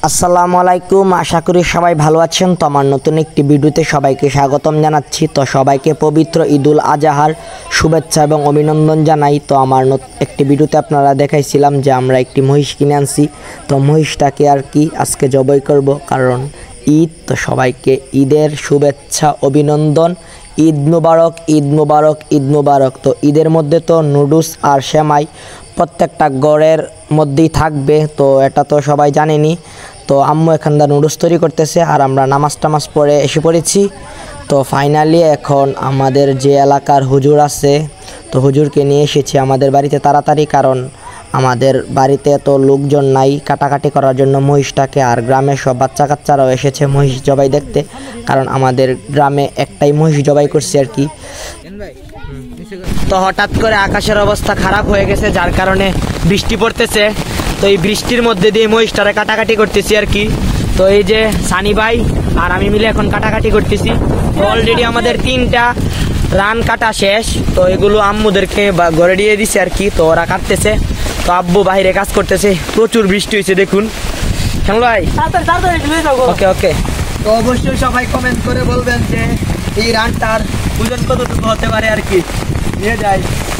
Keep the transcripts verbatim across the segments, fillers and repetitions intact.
আসসালামু আলাইকুম, আশা করি সবাই ভালো আছেন। তো আমার নতুন একটি ভিডিওতে সবাইকে স্বাগতম জানাচ্ছি। তো সবাইকে পবিত্র ঈদুল আজহার শুভেচ্ছা এবং অভিনন্দন জানাই। তো আমার একটি ভিডিওতে আপনারা দেখাইছিলাম যে আমরা একটি মহিষ কিনে আনছি। তো মহিষটাকে আর কি আজকে জবাই করব, কারণ ঈদ। তো সবাইকে ঈদের শুভেচ্ছা অভিনন্দন। ঈদ মুবারক, ঈদ মুবারক, ঈদ মুবারক। তো ঈদের মধ্যে তো নুডলস আর সেমাই প্রত্যেকটা ঘরের মধ্যেই থাকবে, তো এটা তো সবাই জানেনি। তো আম্মু এখানকার নুডলস তৈরি করতেছে আর আমরা নামাজ টামাজ পড়ে এসে পড়েছি। তো ফাইনালি এখন আমাদের যে এলাকার হুজুর আছে, তো হুজুরকে নিয়ে এসেছি আমাদের বাড়িতে তাড়াতাড়ি, কারণ আমাদের বাড়িতে এত লোকজন নাই কাটাকাটি করার জন্য মহিষটাকে। আর গ্রামের সব বাচ্চা কাচ্চারাও এসেছে মহিষ জবাই দেখতে, কারণ আমাদের গ্রামে একটাই মহিষ জবাই করছে আর কি। তো হঠাৎ করে আকাশের অবস্থা খারাপ হয়ে গেছে, যার কারণে বৃষ্টি পড়তেছে। তো এই বৃষ্টির মধ্যে দিয়ে মহিষটারে কাটাকাটি করতেছি আর কি। তো এই যে সানি ভাই আর আমি মিলে এখন কাটাকাটি করতেছি। তো অলরেডি আমাদের তিনটা রান কাটা শেষ। তো এগুলো আম্মুদেরকে ঘরে দিয়ে দিছে আর কি। তো ওরা কাটতেছে, তো আব্বু বাইরে কাজ করতেছে। প্রচুর বৃষ্টি হয়েছে দেখুন। কেমন ভাই? ওকে ওকে। তো অবশ্যই সবাই কমেন্ট করে বলবেন যে এই রানটার ওজন কতটুকু হতে পারে আর কি। নিয়ে যাই।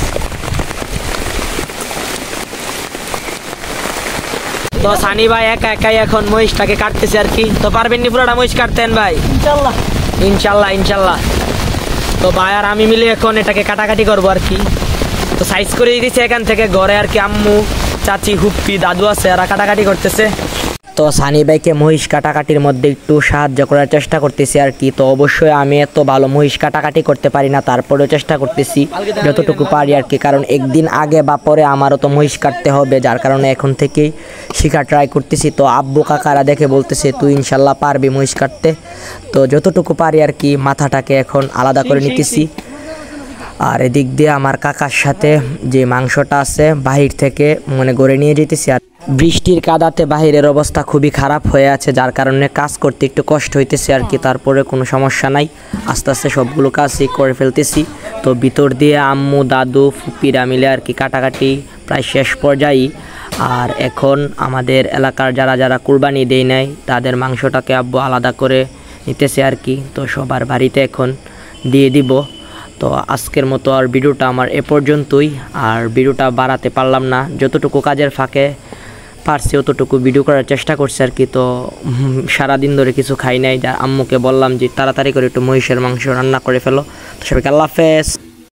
তো সানি ভাই একা একাই এখন মহিষটাকে কাটতেছে আর কি। তো পারবেন নি পুরোটা মহিষ কাটতেন ভাই? ইনশাল্লাহ ইনশাল্লাহ ইনশাল্লাহ। তো ভাই আর আমি মিলে এখন এটাকে কাটাকাটি করবো আর কি। তো সাইজ করে দিয়েছে এখান থেকে ঘরে আর কি। আম্মু, চাচি, হুপ্পি, দাদু আছে, এরা কাটাকাটি করতেছে। তো সানি ভাইকে মহিষ কাটাকাটির মধ্যে একটু সাহায্য করার চেষ্টা করতেছি আর কি। তো অবশ্যই আমি এত ভালো মহিষ কাটাকাটি করতে পারি না, তারপরেও চেষ্টা করতেছি যতটুকু পারি আর কি। কারণ একদিন আগে বা পরে আমারও তো মহিষ কাটতে হবে, যার কারণে এখন থেকেই শেখা ট্রাই করতেছি। তো আব্বু কাকারা দেখে বলতেছে তুই ইনশাল্লাহ পারবি মহিষ কাটতে। তো যতটুকু পারি আর কি মাথাটাকে এখন আলাদা করে নিতেছি। আর এদিক দিয়ে আমার কাকার সাথে যে মাংসটা আছে বাহির থেকে মানে গড়ে নিয়ে যেতেছি। আর বৃষ্টির কাদাতে বাহিরের অবস্থা খুবই খারাপ হয়ে আছে, যার কারণে কাজ করতে একটু কষ্ট হইতেছে আর কি। তারপরে কোনো সমস্যা নাই, আস্তে আস্তে সবগুলো কাজই করে ফেলতেছি। তো ভিতর দিয়ে আম্মু, দাদু, ফুপিরা মিলে আর কি কাটাকাটি প্রায় শেষ পর্যায়ে। আর এখন আমাদের এলাকার যারা যারা কুরবানি দেয় নাই তাদের মাংসটাকে আব্বু আলাদা করে নিতেছে আর কি। তো সবার বাড়িতে এখন দিয়ে দিব। তো আজকের মতো আর ভিডিওটা আমার এ পর্যন্তই। আর ভিডিওটা বাড়াতে পারলাম না, যতটুকু কাজের ফাঁকে পারছি অতটুকু ভিডিও করার চেষ্টা করছি আর কি। তো সারাদিন ধরে কিছু খাই নাই, যা আম্মুকে বললাম যে তাড়াতাড়ি করে একটু মহিষের মাংস রান্না করে ফেলো। তো সবাইকে আল্লাহ হাফেজ।